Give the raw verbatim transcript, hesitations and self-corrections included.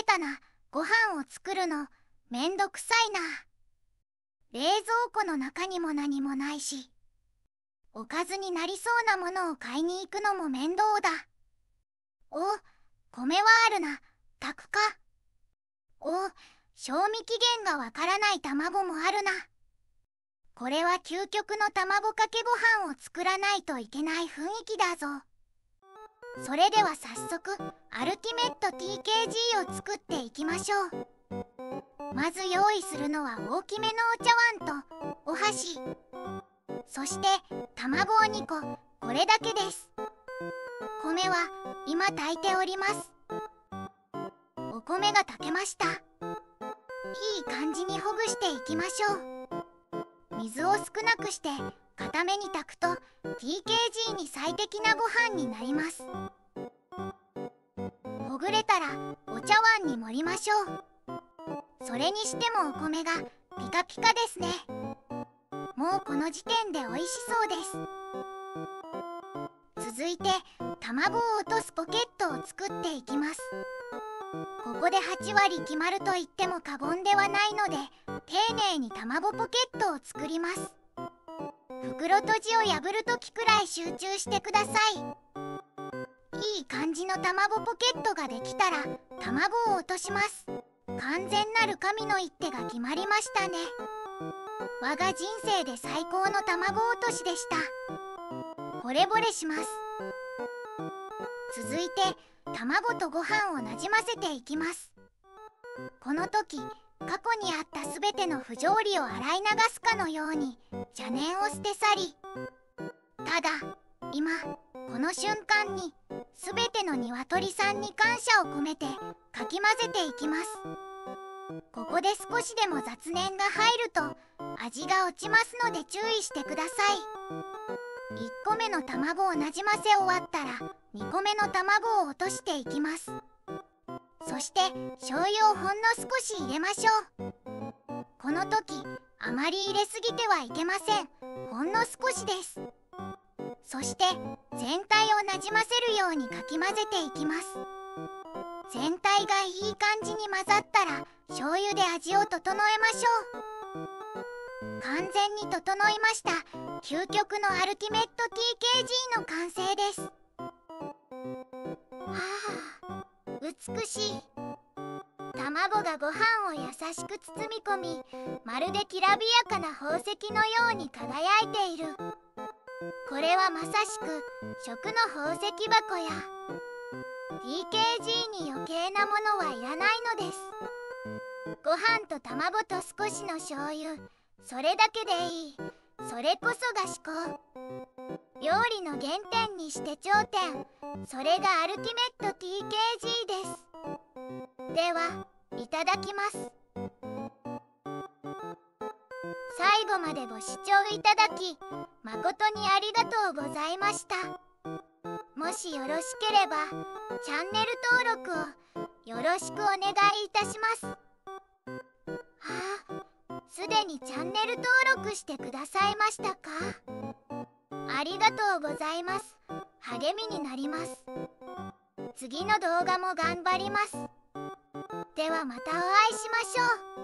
たな。ご飯を作るのめんどくさいな。冷蔵庫の中にも何もないし、おかずになりそうなものを買いに行くのも面倒だ。お、米はあるな。炊くか。お、賞味期限がわからない卵もあるな。これは究極の卵かけご飯を作らないといけない雰囲気だぞ。それでは早速アルティメット ティーケージー を作っていきましょう。まず用意するのは大きめのお茶碗とお箸、そして卵をにこ、これだけです。米は今炊いております。お米が炊けました。いい感じにほぐしていきましょう。水を少なくして固めに炊くと ティーケージー に最適なご飯になります。ほぐれたらお茶碗に盛りましょう。それにしてもお米がピカピカですね。もうこの時点で美味しそうです。続いて卵を落とすポケットを作っていきます。ここではちわり決まると言っても過言ではないので、丁寧に卵ポケットを作ります。袋閉じを破るときくらい集中してください。いい感じの卵ポケットができたら卵を落とします。完全なる神の一手が決まりましたね。我が人生で最高の卵落としでした。惚れ惚れします。続いて卵とご飯をなじませていきます。この時過去にあったすべての不条理を洗い流すかのように邪念を捨て去り、ただ今この瞬間にすべての鶏さんに感謝を込めてかき混ぜていきます。ここで少しでも雑念が入ると味が落ちますので注意してください。いっこめの卵をなじませ終わったらにこめの卵を落としていきます。そして醤油をほんの少し入れましょう。この時あまり入れすぎてはいけません。ほんの少しです。そして全体をなじませるようにかき混ぜていきます。全体がいい感じに混ざったら醤油で味を整えましょう。完全に整いました。究極のアルティメット ティーケージー の完成です。はあ、美しい。卵がご飯を優しく包み込み、まるできらびやかな宝石のように輝いている。これはまさしく食の宝石箱や ティーケージー に余計なものはいらないのです。ご飯と卵と少しの醤油、それだけでいい。それこそが至高。料理の原点にして頂点。それがアルティメット ティーケージー です。では、いただきます。最後までご視聴いただき誠にありがとうございました。もしよろしければチャンネル登録をよろしくお願いいたします。はあ、すでにチャンネル登録してくださいましたか？ありがとうございます。励みになります。次の動画も頑張ります。ではまたお会いしましょう。